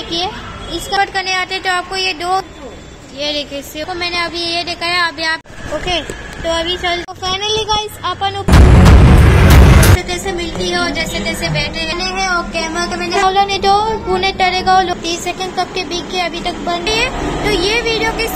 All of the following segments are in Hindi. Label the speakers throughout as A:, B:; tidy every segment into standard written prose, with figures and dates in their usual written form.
A: देखिए इसका कट करने आते तो आपको ये दो, ये देखिए इससे को मैंने अभी ये देखा है। अभी आप ओके तो अभी चल तो फाइनली गाइस अपन जैसे तैसे मिलती है और जैसे तैसे बैठे हैं और कैमरा तो मैंने बोला नहीं तो पूरे तरह का 30 सेकंड कब के बीच के अभी तक बन रही है। तो ये वीडियो के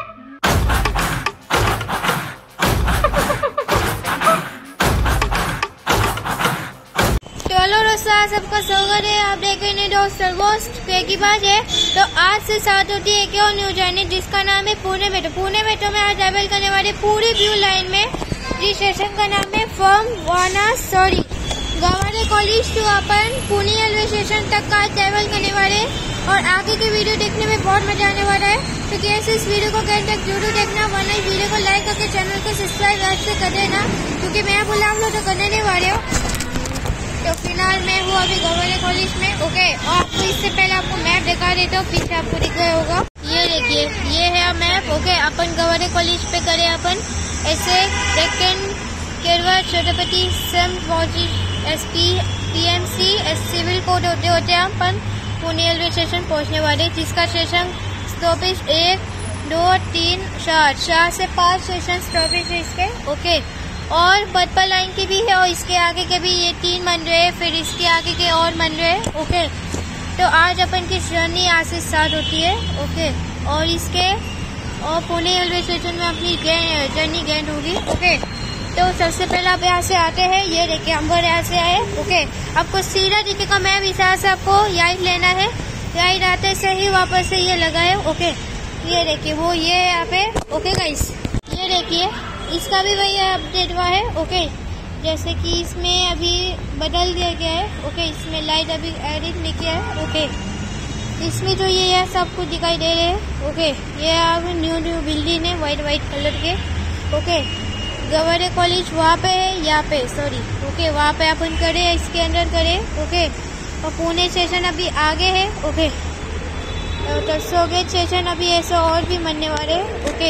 A: सबका स्वागत है। आप देख रहे हैं दोस्त सर्वोस्ट की बात है। तो आज से स्टार्ट होती है एक और न्यू जर्नी जिसका नाम है पुणे मेट्रो। पुणे मेट्रो में आज ट्रेवल करने वाले पूरी ब्लू लाइन में जिस स्टेशन का नाम है फ्रॉम वानासोरी गवारे कॉलेज टू अपन पुणे रेलवे स्टेशन तक का ट्रेवल करने वाले और आगे की वीडियो देखने में बहुत मजा आने वाला है। तो कैसे इस वीडियो को कैसे तक जरूर देखना, वरना इस वीडियो को लाइक करके चैनल को सब्सक्राइब आज से कर देना क्योंकि मैं बोला आप लोग तो करने नहीं वाले हो। तो फिलहाल मैं हूँ अभी गवर्नर कॉलेज में ओके। और आपको इससे पहले आपको मैप दिखा देता हूँ, पीछे आपको दिख रहा होगा। ये देखिए ये है मैप ओके। अपन गवर्नर कॉलेज पे करें अपन ऐसे डेक्कन केरवा छत्रपति सम फौजी एसपी पीएमसी सिविल कोड होते होते अपन पुणे रेलवे स्टेशन पहुँचने वाले जिसका स्टेशन स्टॉपेज 1, 2, 3, 4 से 5 स्टेशन स्टॉपेज है इसके ओके। और पद्मा लाइन की भी है और इसके आगे के भी ये 3 बन रहे हैं, फिर इसके आगे के और बन रहे हैं ओके। तो आज अपन की जर्नी आज से स्टार्ट होती है ओके। और इसके और पुणे रेलवे स्टेशन में अपनी जर्नी गेंद होगी ओके। तो सबसे पहले आप यहाँ से आते हैं, ये देखिए हम यहाँ से आए ओके। आपको सीधा दिखेगा मैप, इस यहाँ से आपको राइट लेना है, राइट आते से ही वापस से ये लगा है ओके। ये देखिए वो ये यहाँ पे ओके गाइस। ये देखिए इसका भी वही अपडेट हुआ है ओके। जैसे कि इसमें अभी बदल दिया गया है ओके। इसमें लाइट अभी एडिट नहीं किया है ओके। इसमें जो ये है सब कुछ दिखाई दे रहे हैं ओके। ये अब न्यू बिल्डिंग है वाइट कलर के ओके। गवर्नर कॉलेज वहाँ पे है, यहाँ पे सॉरी ओके वहाँ पे अपन करे इसके अंदर करे ओके। और पुणे स्टेशन अभी आगे है ओके। तो सोगेट स्टेशन अभी ऐसा और भी बनने वाले है ओके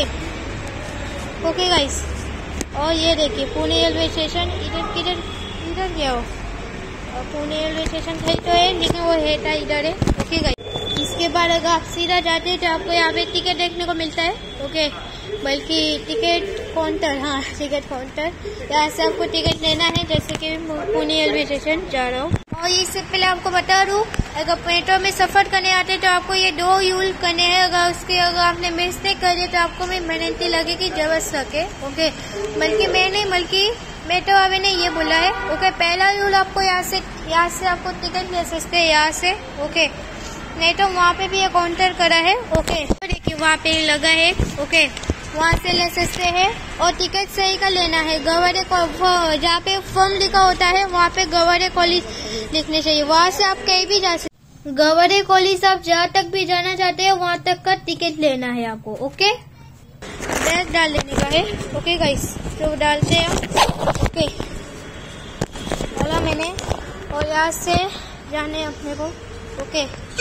A: ओके गाइस। और ये देखिए पुणे रेलवे स्टेशन इधर गया हो। और पुणे रेलवे स्टेशन सही तो है लेकिन वो है इधर है ओके गाइस। इसके बाद अगर आप सीधा जाते हैं तो आपको यहाँ पे टिकट देखने को मिलता है ओके। बल्कि टिकट काउंटर, हाँ टिकट काउंटर, यहाँ से आपको टिकट लेना है जैसे कि पुणे रेलवे स्टेशन जा रहा हूँ। और इससे पहले आपको बता दूं अगर मेट्रो में सफर करने आते हैं तो आपको ये 2 यूज करने हैं। अगर आपने मिस्टेक कर दिया तो आपको में पेनल्टी लगेगी जबरदस्त सके ओके। बल्कि मैं नहीं बल्कि मेट्रो वाले ने ये बोला है ओके। पहला यूज आपको यहाँ से आपको टिकट ले सकते हैं यहाँ से ओके। नहीं तो वहाँ पे भी ये काउंटर करा है ओके। तो देखिए वहाँ पे लगा है ओके, वहाँ से ले सकते हैं। और टिकट सही का लेना है। गवर्नर जहाँ पे फॉर्म लिखा होता है वहाँ पे गवर्नर कॉलेज लिखने चाहिए। वहाँ से आप कहीं भी जा सकते। गवर्नर कॉलेज आप जहाँ तक भी जाना चाहते हैं वहाँ तक का टिकट लेना है आपको ओके। बैग डाल लेने का है ओके गाइस। तो डालते हैं ओके, डाला मैंने। और यहाँ से जाने अपने को ओके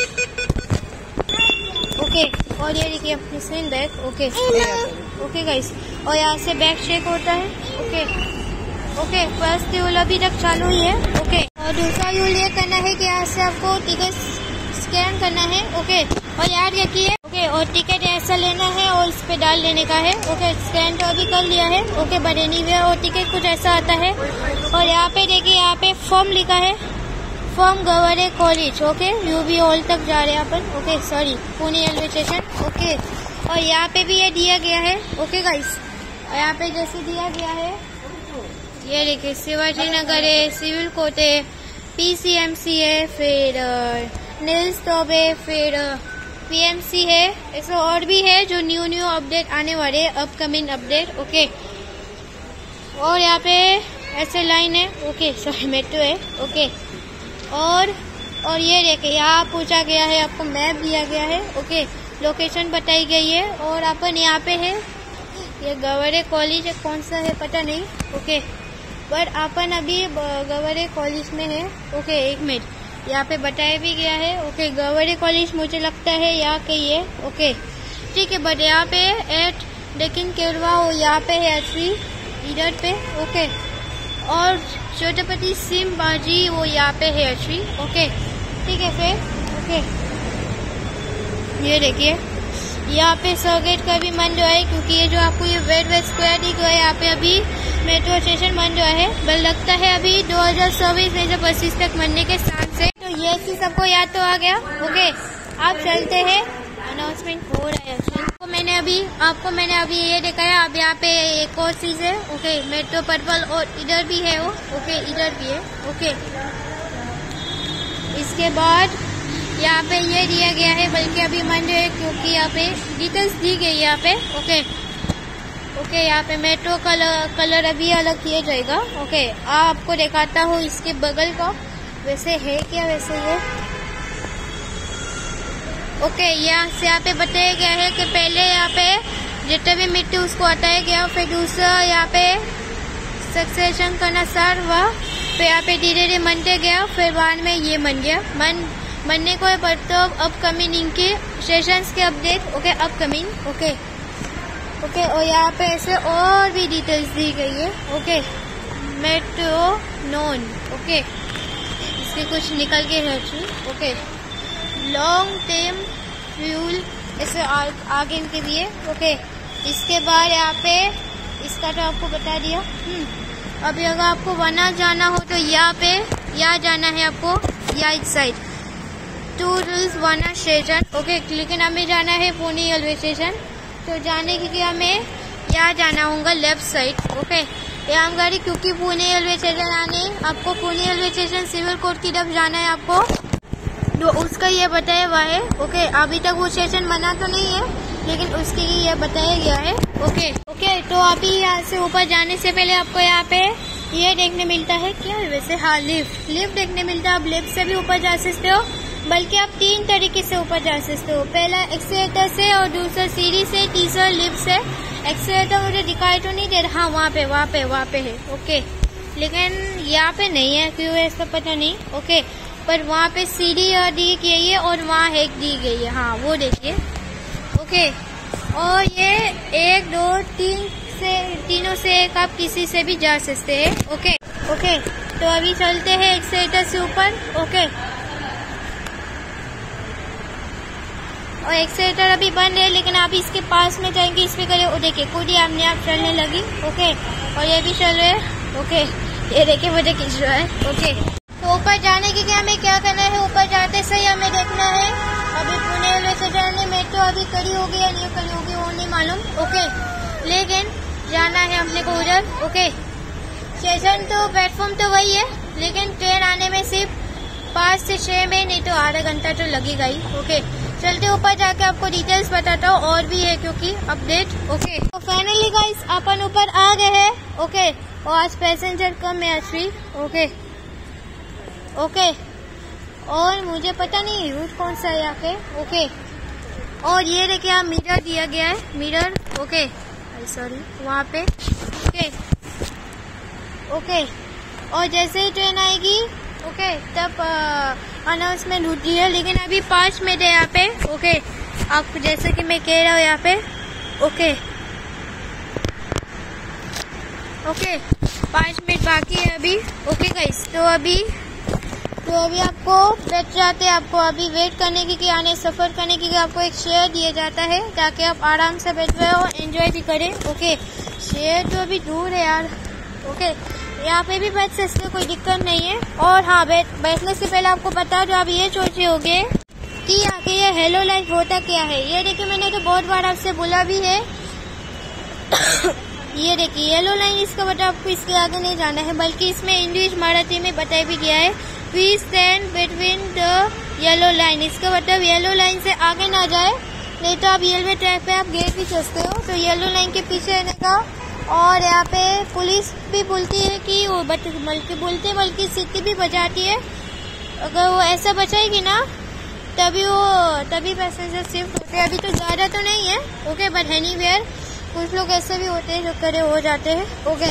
A: ओके। और ये देखिए अपनी same bag okay okay guys. और यहाँ से बैग चेक होता है ओके ओके। फर्स्ट यूल अभी तक चालू ही है ओके। और दूसरा यूल ये करना है कि यहाँ से आपको टिकट स्कैन करना है ओके। और याद रखिए ओके। और टिकट ऐसा लेना है और इस पे डाल देने का है ओके। स्कैन तो अभी कर लिया है ओके बट एनीवे। और टिकट कुछ ऐसा आता है। और यहाँ पे देखिए यहाँ पे फॉर्म लिखा है, फ्रॉम गवर्नर कॉलेज ओके। यूबी हॉल तक जा रहे हैं अपन okay, sorry Pune railway station okay. और यहाँ पे भी ये दिया गया है ओके गाइस। और यहाँ पे जैसे दिया गया है ये देखिए शिवाजी नगर है, सिविल कोर्ट है, पीसीएमसी है, फिर नील स्टॉप है, फिर पीएमसी है। ऐसा और भी है जो न्यू अपडेट आने वाले अपकमिंग अपडेट ओके। और यहाँ पे ऐसे लाइन है ओके, सॉरी मेट्रो है ओके। और ये देखिए यहाँ पूछा गया है, आपको मैप दिया गया है ओके। लोकेशन बताई गई है। और अपन यहाँ पे है, ये गवर्नर कॉलेज कौन सा है पता नहीं ओके। पर अपन अभी गवर्नर कॉलेज में है ओके। 1 मिनट, यहाँ पे बताया भी गया है ओके। गवर्नर कॉलेज मुझे लगता है यहाँ के ही है ओके ठीक है। बट यहाँ पे एट डेक्कन केरवा वो यहाँ पे है एक्चुअली इधर पे ओके। और छत्रपति सिंह बाजी वो यहाँ पे है एक्चुअली ओके ठीक है। फिर ओके ये देखिए यहाँ पे सर्किट का भी बन जो है, क्योंकि ये जो आपको ये रेड स्क्वायर दिख रहा है यहाँ पे अभी मेट्रो स्टेशन बन जो है, बल लगता है अभी 2024 में से 25 तक बनने के साथ से। तो ये चीज सबको याद तो आ गया। ओके, आप चलते हैं, अनाउंसमेंट हो रहा है। आपको मैंने अभी ये दिखाया। अब यहाँ पे एक और चीज है। ओके, मेट्रो पर्पल, और इधर भी है वो। ओके, इधर भी है। ओके, इसके बाद यहाँ पे ये दिया गया है, बल्कि अभी मन जो है, क्योंकि यहाँ पे डिटेल्स दी गई यहाँ पे। ओके, यहाँ पे मेट्रो कलर अभी अलग किया जाएगा। ओके, आपको दिखाता हूँ इसके बगल का, वैसे है क्या, वैसे ये। ओके, यहाँ पे बताया गया है कि पहले यहाँ पे जितने भी मिट्टी उसको हटाया गया, फिर दूसरा यहाँ पे सक्सेशन करना स्टार्ट हुआ, फिर यहाँ पे धीरे धीरे बनते गया, फिर बाद में ये बन गया। बनने को है, पर तो अपकमिंग इनके सेशंस के अपडेट। Okay, upcoming. ओके, और यहाँ पे ऐसे और भी डिटेल्स दी गई है। Okay, metro known. ओके, इसके कुछ निकल के है। ओके, लॉन्ग टर्म फ्यूल ऐसे आगे इनके दिए। ओके, इसके बाद यहाँ पे इसका तो आपको बता दिया। अभी अगर आपको वना जाना हो तो यहाँ जाना है आपको, या इस साइड टूरिस्ट वना स्टेशन। ओके, लेकिन हमें जाना है पुणे रेलवे स्टेशन, तो जाने के लिए हमें यहाँ जाना होगा लेफ्ट साइड। ओके, यहाँ हम गाड़ी, क्योंकि पुणे रेलवे स्टेशन आने आपको Pune railway station civil court की तरफ जाना है आपको, तो उसका ये बताया हुआ है। ओके, अभी तक वो स्टेशन बना तो नहीं है, लेकिन उसके लिए ये बताया गया है। ओके, तो अभी यहाँ से ऊपर जाने से पहले आपको यहाँ पे ये देखने मिलता है क्या, वैसे हाँ, लिफ्ट देखने मिलता है। आप लिफ्ट से भी ऊपर जा सकते हो, बल्कि आप 3 तरीके से ऊपर जा सकते हो। पहला एक्सीलेटर से, और दूसरा सीढ़ी से, तीसरा लिफ्ट से। एक्सीलेटर मुझे दिखाई तो नहीं दे रहा। हाँ, वहाँ पे है। ओके, लेकिन यहाँ पे नहीं है, क्यों है इसका पता नहीं। ओके, पर वहाँ पे सीढ़ी दी गई है, और वहाँ एक दी गई है। हाँ, वो देखिए। ओके, और ये 1, 2, 3 से, तीनों से एक आप किसी से भी जा सकते हैं। ओके, तो अभी चलते हैं एक्सीलेटर से ऊपर। ओके, और एक्सीलेटर अभी बंद है, लेकिन आप इसके पास में जाएंगे, इस पे करें, वो देखिए खुद ही अपने आप चलने लगी। ओके, और ये भी चल रहे हैं। ओके, ये देखिए मुझे खींच रहा है। ओके, तो ऊपर जाने के लिए हमें क्या करना है, ऊपर जाते से हमें देखना है अभी पुणे रेलवे स्टेशन में तो अभी खड़ी होगी या नहीं खड़ी होगी वो नहीं मालूम। ओके, लेकिन जाना है अपने को उधर। ओके, स्टेशन तो प्लेटफॉर्म तो वही है, लेकिन ट्रेन आने में सिर्फ 5 से 6 में, नहीं तो आधा घंटा तो लगेगा ही। ओके, चलते ऊपर जाके आपको डिटेल्स बताता हूँ, और भी है क्योंकि अपडेट। ओके, तो फाइनली गाइस अपन ऊपर आ गए हैं। ओके, और आज पैसेंजर कम है एक्चुअली। ओके, और मुझे पता नहीं रूट कौन सा है यहाँ पे। ओके, और ये देखिए यहाँ मिरर दिया गया है, मिरर। ओके, सॉरी, वहाँ पे। ओके, और जैसे ही ट्रेन आएगी, ओके, तब अनाउंसमेंट होती है, लेकिन अभी 5 मिनट है यहाँ पे। ओके, आप जैसे कि मैं कह रहा हूँ यहाँ पे। ओके, 5 मिनट बाकी है अभी। ओके गाइस, तो अभी आपको बैठ जाते हैं, आपको अभी वेट करने की आने सफर करने की आपको एक शेयर दिया जाता है, ताकि आप आराम से बैठ गए और एंजॉय भी करें। ओके, शेयर तो अभी दूर है यार। ओके, यहाँ पे भी बैठ सकते, कोई दिक्कत नहीं है। और हाँ, बैठने से पहले आपको बता दो, आप ये सोचे होंगे कि आगे ये हेलो लाइन होता क्या है। ये देखिए, मैंने तो बहुत बार आपसे बोला भी है। ये देखिए येलो लाइन, इसका मतलब आपको इसके आगे नहीं जाना है, बल्कि इसमें इंग्लिश मराठी में बताया भी गया है, we stand between the yellow line. इसका मतलब येलो लाइन से आगे ना जाए, नहीं तो आप रेलवे ट्रैक पे आप गिर भी सकते हो। तो येलो लाइन के पीछे रहने का। और यहाँ पे पुलिस भी बोलती है कि वो बल्कि सिटी भी बजाती है। अगर वो ऐसा बचाएगी ना, तभी पैसेंजर शिफ्ट होते हैं। अभी तो ज्यादा तो नहीं है। ओके, बट एनीवेयर कुछ लोग ऐसे भी होते हैं जो करे हो जाते हैं। ओके,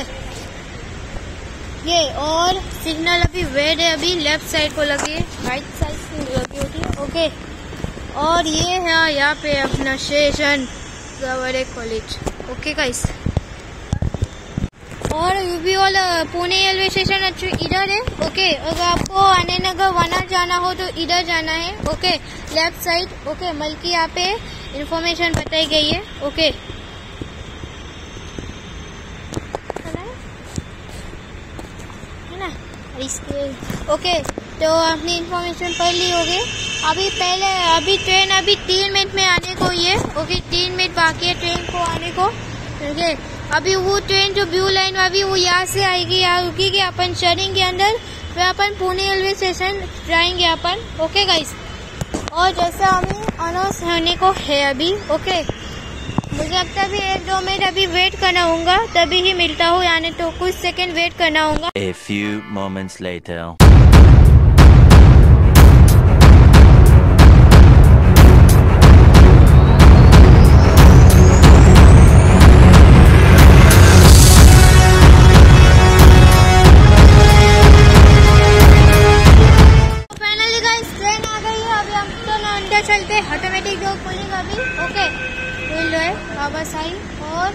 A: ये और सिग्नल अभी रेड है, अभी लेफ्ट साइड को लगी है, राइट साइड से लगी होती है। ओके, और ये है यहाँ पे अपना station government college. Okay guys, और यूबी ऑल पुणे रेलवे स्टेशन इधर है। ओके, अगर आपको आनंद नगर वनार जाना हो तो इधर जाना है। Okay, left side. ओके, बल्कि यहाँ पे इंफॉर्मेशन बताई गई है। ओके, है ना इसके। ओके, तो आपने इंफॉर्मेशन पढ़ ली होगी। अभी ट्रेन 3 मिनट में आने को ही है। ओके, 3 मिनट बाकी है ट्रेन को आने को। ओके, अभी वो ट्रेन जो ब्लू लाइन अभी वो यहाँ से आएगी, यहाँ रुकेगी, अपन चढ़ेंगे अंदर, फिर अपन पुणे रेलवे स्टेशन जाएंगे अपन। ओके गाइस, और जैसा हमें अनाउंस होने को है अभी। ओके, मुझे लगता है 1-2 मिनट अभी वेट करना होगा, तभी ही मिलता हूँ, यानी तो कुछ सेकंड वेट करना होगा।
B: A few moments later.
A: चलते ऑटोमेटिक डोर खोलेगा अभी। ओके, विंडो है वापस आई और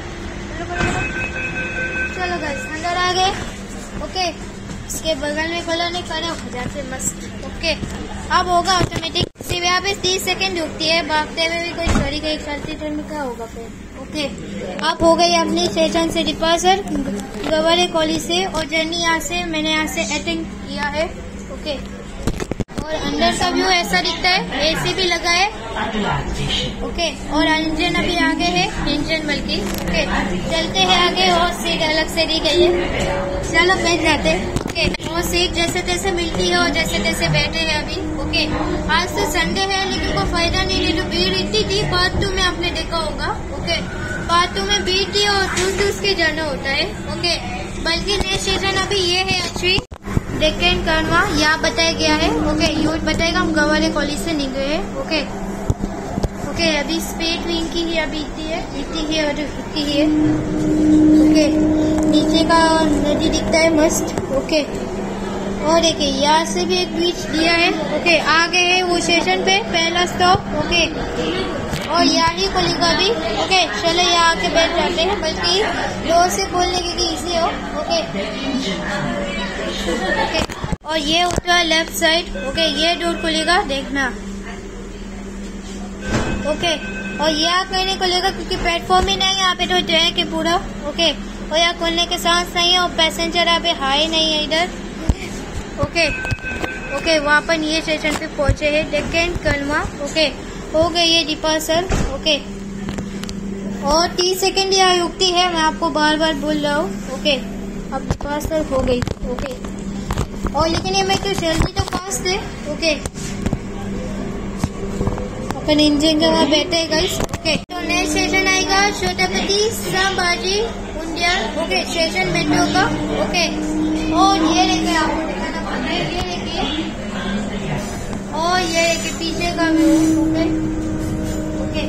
A: चलो गाइस अंदर आ गए। ओके, इसके बगल में खोला नहीं, खड़े हो जाते मस्त। ओके, अब होगा ऑटोमेटिक। सिर्फ यहाँ पे 30 सेकंड रुकती है, भागते हुए भी कोई चोरी गई चलती ट्रेन में क्या होगा फिर। ओके, अब हो गई अपनी स्टेशन से डिपार्चर गवारे कॉलेज से, और जर्नी यहाँ से मैंने यहाँ से अटेंड किया है। ओके, और अंदर का व्यू ऐसा दिखता है, एसी भी लगा है। ओके, और इंजन अभी आगे है, इंजन बल्कि। ओके, चलते हैं आगे, और सीट अलग से दी गई है। चलो बैठ जाते। ओके, और सीट जैसे तैसे मिलती है और जैसे तैसे बैठे हैं अभी। ओके, आज तो संडे है लेकिन कोई फायदा नहीं, तो भीड़ इतनी थी। पार्ट 2 में आपने देखा होगा। ओके, पार्ट 2 में भीड़ थी और दूर के जाना होता है। ओके, बल्कि नेक्स्ट स्टेशन अभी ये है अच्छी डेक्कन कनवा, यहाँ बताया गया है। ओके, यूथ बताएगा हम गवारे कॉलेज से निकले हैं। ओके, ओके, अभी स्पीड भी इनकी ही अभी इतनी है और इतनी ही है। ओके, नीचे का नदी दिखता है मस्त। ओके, और देखिए यहाँ से भी एक ब्रिज दिया है। ओके, आगे है वो स्टेशन पे पहला स्टॉप। ओके, और यहाँ ही खुलेगा अभी। ओके, चलो यहाँ आके बैठ जाते हैं, बल्कि डोर से खोलने के लिए इजी हो। ओके, ओके, और ये होता लेफ्ट साइड। ओके, ये डोर खुलेगा, देखना। ओके, और यहाँ कहने को लेगा क्योंकि प्लेटफॉर्म ही नहीं है यहाँ पे, तो ट्रैक है पूरा। ओके, और यहाँ खोलने के सांस नहीं है, और पैसेंजर यहाँ पे हाई नहीं है इधर। ओके, ओके, वहाँ पर ये स्टेशन पे पहुंचे हैं, डेक्कन कनवा। ओके, हो गई है डिपार्चर। ओके, और 30 सेकंड यहाँ रुकती है, मैं आपको बार बार बोल रहा हूँ। ओके, अब डिपार्चर हो गई। ओके, और लेकिन ये मैं तो जल्दी तो फास्ट है। ओके, अपन इंजन के वहाँ बैठे गाइस। ओके, तो नेक्स्ट स्टेशन आएगा Chhatrapati Sambhaji Udyan. Okay, station metro का। ओके, और ये देखिए आपको दिखाना पड़ता है, ये देखिए, और ये देखिए पीछे का व्यू। ओके, ओके,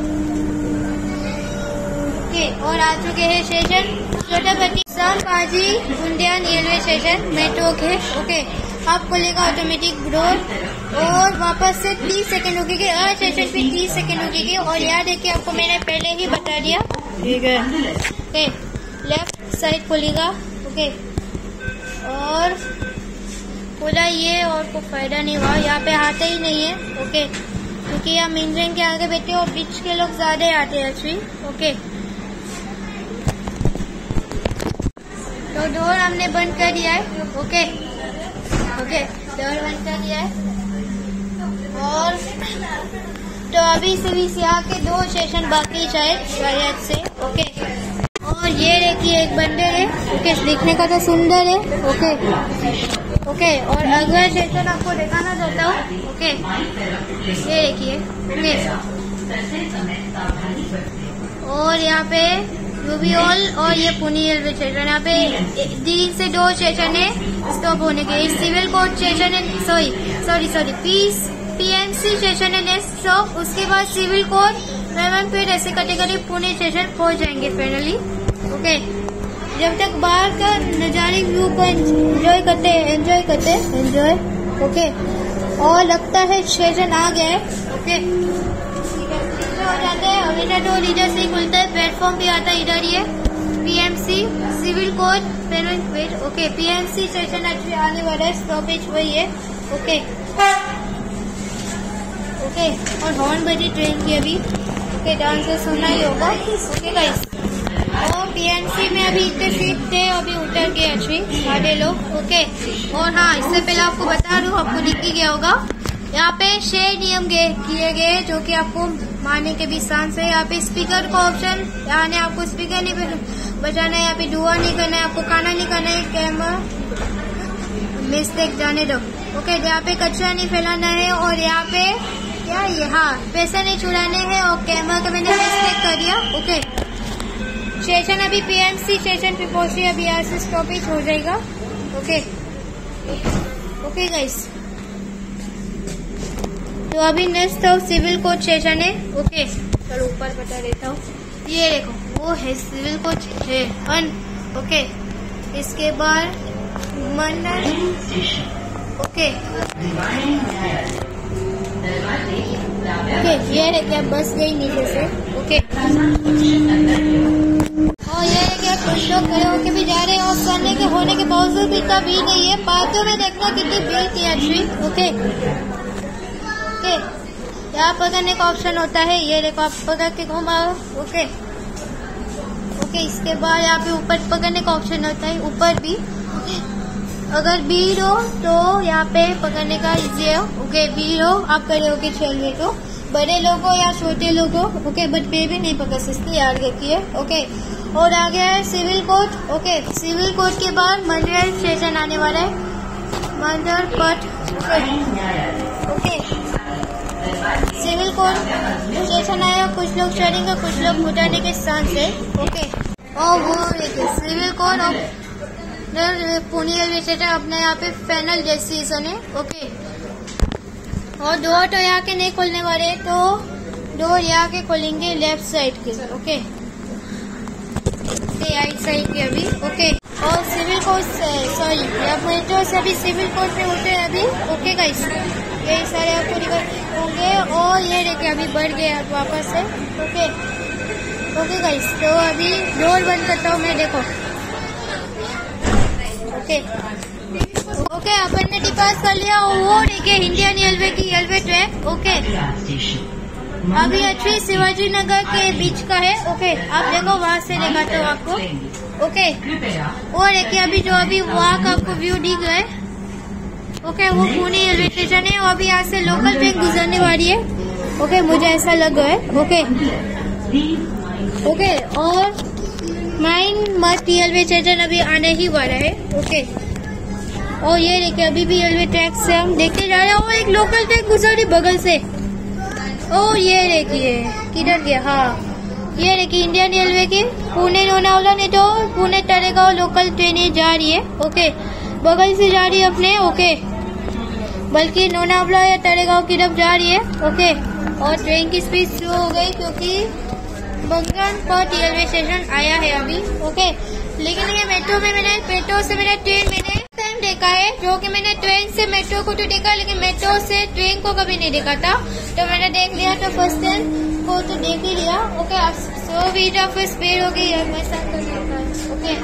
A: ओके, और आ चुके हैं station Chhatrapati Sambhaji Udyan railway station metro के। ओके, अब खुलेगा ऑटोमेटिक डोर, और वापस से 30 सेकंड रुकेगी, स्टेशन पे 30 सेकंड रुकेगी। और याद है कि आपको मैंने पहले ही बता दिया। ठीक है। ओके, लेफ्ट साइड खुलेगा। ओके, और खुला ये, और कोई फायदा नहीं हुआ, यहाँ पे आते ही नहीं है। ओके, क्योंकि हम इंजन के आगे बैठे और बीच के लोग ज्यादा आते हैं एक्चुअली। ओके, तो डोर हमने बंद कर दिया है। ओके, ओके, डोर बंद कर दिया है, और तो अभी से भी यहाँ के 2 स्टेशन बाकी शायद से। ओके, और ये देखिए एक बंदर है। ओके, दिखने का तो सुंदर है। ओके, ओके, और अगला स्टेशन आपको दिखाना चाहता हूँ। ओके, ये देखिए। ओके, और यहाँ पे यूबी ऑल और ये पुणे रेलवे स्टेशन, यहाँ पे 3 से 2 स्टेशन है स्टॉप होने के। सिविल कोर्ट स्टेशन है, सॉरी PMC स्टेशन है नेक्स्ट स्टॉप, उसके बाद सिविल कोर्ट, फिर ऐसे कटेगरी पुणे स्टेशन पहुंच जाएंगे फाइनली। ओके, जब तक बाहर का नजारे व्यू को एंजॉय करते। ओके, और लगता है स्टेशन आ गया है। ओके, हो जाते हैं, हमेशा तो इधर से ही खुलता है, प्लेटफॉर्म भी आता है इधर ही है। PMC civil court wait. Okay, PMC station actually आने वाला है, स्टॉपेज वही है। ओके ओके, और हॉर्न बजी ट्रेन की अभी। ओके, डांस से सुनना ही होगा। ओके गाइस, और पीएमसी में अभी इतने सीट थे, अभी उतर गए एक्चुअली सारे लोग। ओके, और हाँ, इससे पहले आपको बता दूं, आपको दिख ही गया होगा, यहाँ पे 6 नियम किए गए जो कि आपको मानने के भी चांस है। यहाँ पे स्पीकर का ऑप्शन, यहाँ ने आपको स्पीकर नहीं बजाना है, यहाँ पे दुआ नहीं करना है, आपको खाना नहीं करना है, कैमरा मिस्टेक जाने दो। ओके, यहाँ पे कचरा नहीं फैलाना है, और यहाँ पे क्या यहाँ पैसे नहीं छुड़ाने हैं, और कैमरा का मैंने मिस्टेक कर दिया। ओके, स्टेशन अभी पीएमसी स्टेशन पे पहुंचे, अभी यहाँ से स्टॉपेज हो जाएगा। ओके ओके गाइस, तो अभी नेक्स्ट सिविल कोड स्टेशन है। ओके, चलो ऊपर बता देता हूँ, ये देखो वो है सिविल कोड है। ओके, इसके बाद मंडल। ओके ओके, ये देखिए बस गई नीचे से। ओके, और ये देखिए कुछ लोग खड़े होके भी जा रहे हैं, ऑफ करने के होने के बावजूद भी इतना भीड़ नहीं है। पार्टियों में देखना कितनी भीड़ थी एक्चुअली। ओके ओके, यहाँ पकड़ने का ऑप्शन होता है, ये देखो आप पकड़ के घुमाओ। ओके ओके, इसके बाद यहाँ पे ऊपर पकड़ने का ऑप्शन होता है, ऊपर भी। अगर भीड़ हो तो यहाँ पे पकड़ने का इजी है। ओके, भीड़ हो, आप खड़े होके चलिए, तो बड़े लोग हो या छोटे लोग हो। ओके, बट बेबी नहीं पकड़ सकते, याद रखिए। ओके, और आगे है civil court. Okay, civil court के बाद मंडल स्टेशन आने वाला है, मंडल पट। ओके, सिविल कोड स्टेशन आया, कुछ लोग चढ़ेंगे, कुछ लोग उतरने के चांस है। ओके, और वो देखिए सिविल कोड और पुणे रेलवे स्टेशन अपने यहाँ पे फाइनल डेस्टिनेशन है। ओके, और डोर तो यहाँ के नहीं खोलने वाले, तो डोर यहाँ के खोलेंगे लेफ्ट साइड के। ओके, राइट साइड के अभी। ओके, और सिविल कोड सॉरी, मेट्रो से अभी सिविल कोड पे उठे अभी। ओके गाइस, यही सारे आपको दिखाई होंगे, और ये देखिए अभी बढ़ गए आप वापस से। ओके ओके गाइस, तो अभी डोर बंद करता हूँ मैं, देखो। ओके ओके, अपन ने डिपार्ट कर लिया, और वो देखिए इंडियन रेलवे की रेलवे ट्रैक। ओके, अभी एक्चुअली शिवाजी नगर के बीच का है। ओके, आप देखो वहाँ से दिखाता हूँ आपको। ओके, और देखिए अभी जो अभी वहाँ का आपको व्यू दिख रहा है। ओके, वो पुणे रेलवे स्टेशन है, और अभी यहाँ से लोकल ट्रेन गुजरने वाली है। ओके, मुझे ऐसा लग रहा है। ओके ओके, और माइन मत रेलवे स्टेशन अभी आने ही वाला है। ओके, और ये देखिए अभी भी रेलवे ट्रैक से हम देखते जा रहे हैं, और एक लोकल ट्रेन गुजर रही बगल से। और ये देखिए किधर गया, हाँ ये देखिए इंडियन रेलवे की पुणे लोनावला ने तो पुणे तरेगांव लोकल ट्रेनें जा रही है। ओके, बगल से जा रही है अपने। ओके, बल्कि लोनावला या तरेगांव की तरफ जा रही है। ओके, और ट्रेन की स्पीड स्लो हो गई क्योंकि बंगनपट रेलवे स्टेशन आया है अभी। ओके, लेकिन ये मेट्रो से मैंने ट्रेन टाइम देखा है, जो कि मैंने ट्रेन से मेट्रो को तो देखा, लेकिन मेट्रो से ट्रेन को कभी नहीं देखा था। तो मैंने देख लिया, तो फर्स्ट टाइम को तो देख ही लिया। ओके, अब सो वीडियो फिर स्पीड हो गई है मेरे साथ। ओके,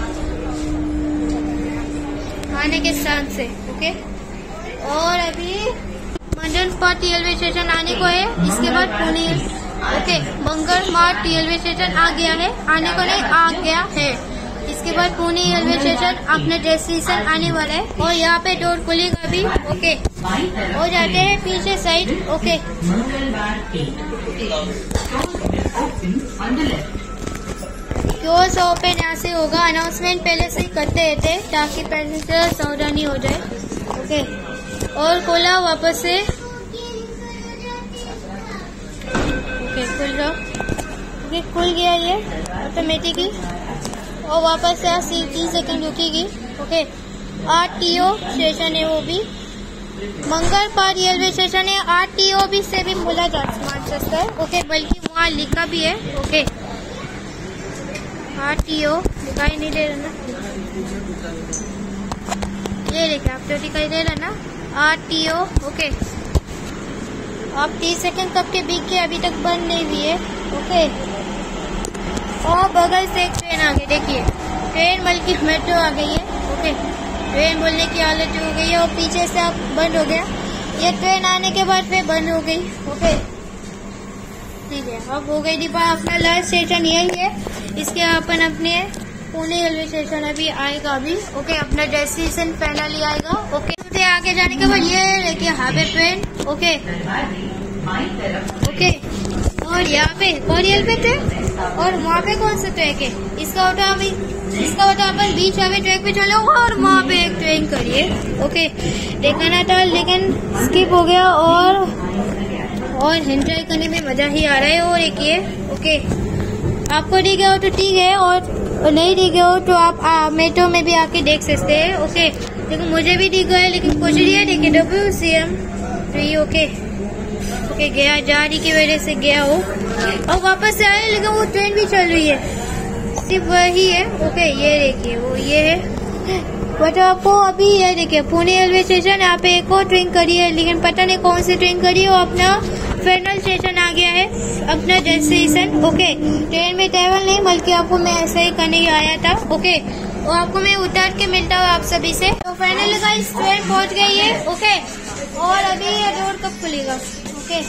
A: आने के स्थान से। ओके, और अभी मंडनपट रेलवे स्टेशन आने को है, इसके बाद पुणे। ओके, बंगरमाट रेलवे स्टेशन आ गया है, आने को नहीं आ गया है। इसके बाद पुणे रेलवे स्टेशन अपने डेस्टिनेशन आने वाला है, और यहाँ पे डोर खुलेगा अभी। ओके, हो जाते हैं पीछे साइड। ओके, क्यों ओपन यहाँ से होगा, अनाउंसमेंट पहले से ही करते रहते ताकि पैसेंजर सावधानी हो जाए। ओके, और खोला वापस से। ओके, खुल जाओ। ओके, खुल गया ये ऑटोमेटिकली, और वापस से 30 सेकंड रुकेगी। ओके, आरटीओ स्टेशन है, वो भी मंगलपाट रेलवे स्टेशन है। आरटीओ भी से भी बोला जा सकता है। ओके, बल्कि वहाँ लिखा भी है। ओके, आरटीओ दिखाई नहीं दे रहा ना, ये देखिए आप तो दिखाई दे रहा ना, आरटीओ। ओके, आप 30 सेकंड कब के बीच के अभी तक बंद नहीं हुई है। ओके, और बगल से एक ट्रेन आ गई, देखिए ट्रेन बल्कि मेट्रो आ गई है। ओके, ट्रेन बोलने की हालत हो गई है और पीछे से अब बंद हो गया। ये ट्रेन आने के बाद फिर बंद हो गई। ओके ठीक है, अब हो गई दीपा। अपना लास्ट स्टेशन यही है, इसके अपन अपने पुणे रेलवे स्टेशन अभी आएगा अभी। ओके, अपना डेस्टिनेशन फाइनली आएगा। ओके, तो आगे जाने के बाद ये देखिए हाईवे ट्रेन। ओके ओके, और यहाँ पे और रेलवे ट्रेन और वहाँ पे कौन सा ट्रैक है, इसका उठा अपन बीच हाईवे ट्रैक पे चलो और वहाँ पे एक ट्रेन करिए। ओके, देखना था लेकिन स्किप हो गया और एंजॉय करने में मजा ही आ रहा है। और एक ये ओके, आपको दिख गया हो तो ठीक है और नहीं दिख गया हो तो आप मेट्रो में भी आके देख सकते हैं। ओके, देखो मुझे भी दिख गया है लेकिन कुछ नहीं है, देखिए WCM 3। ओके ओके, गया जारी की वजह से गया हो और वापस से आए, लेकिन वो ट्रेन भी चल रही है, सिर्फ वही है। ओके, ये देखिए वो ये है, बट आपको अभी ये देखिए पुणे रेलवे स्टेशन, यहाँ पे एक और ट्रेन करी है लेकिन पता नहीं कौन सी ट्रेन करी है। वो अपना फाइनल स्टेशन आ गया है, अपना डेस्टिनेशन। ओके, ट्रेन में ट्रेवल नहीं बल्कि आपको मैं ऐसे ही करने ही आया था। ओके, और आपको मैं उतार के मिलता हूँ आप सभी से। तो फाइनली गाइस ट्रेन पहुंच गई है। ओके, और अभी ये डोर कब खुलेगा। ओके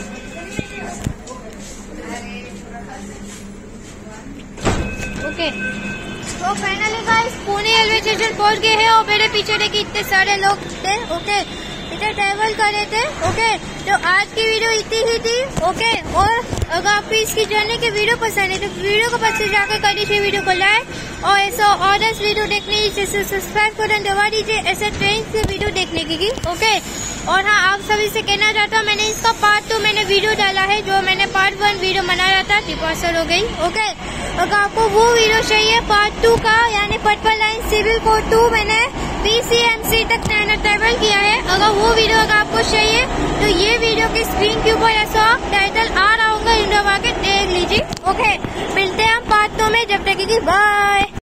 A: ओके, तो finally guys Pune railway station पहुंच गए हैं और मेरे पीछे देखिए इतने सारे लोग थे। ओके, इधर ट्रेवल कर रहे थे। ओके, तो आज की वीडियो इतनी ही थी। ओके, और अगर आपको इसकी जर्नी की वीडियो पसंद है तो वीडियो को पसंद जाकर कर दीजिए वीडियो को लाइक और ऐसा ऑर्डर्स वीडियो देखने की सब्सक्राइब बटन दबा दीजिए ऐसे ट्रेन की वीडियो देखने की। ओके, और हाँ आप सभी से कहना चाहता हूँ मैंने इसका पार्ट 2 मैंने वीडियो डाला है, जो मैंने पार्ट 1 वीडियो बना रहा था डिपार्चर हो गई। ओके, अगर आपको वो वीडियो चाहिए पार्ट 2 का, यानी पर्पल लाइन सिविल कोड 2 मैंने BCMC तक ट्रेवल किया है, अगर वो वीडियो अगर आपको चाहिए तो ये वीडियो के स्क्रीन के ऊपर ऐसा टाइटल आ रहा होगा, इंडिया के देख लीजिए। ओके, मिलते हैं हम पार्ट 2 में, जब तक की बाय।